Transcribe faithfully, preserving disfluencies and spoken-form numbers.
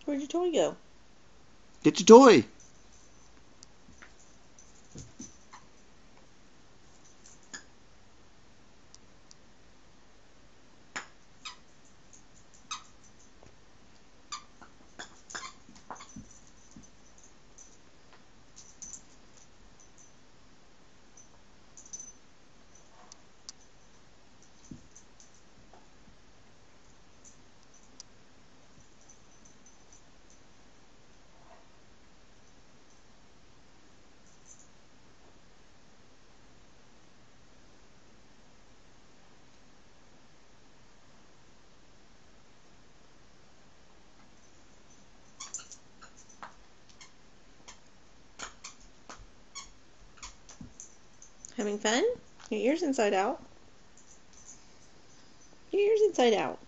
Where'd your toy go? Get your toy. Having fun? Your ear's inside out. Your ear's inside out.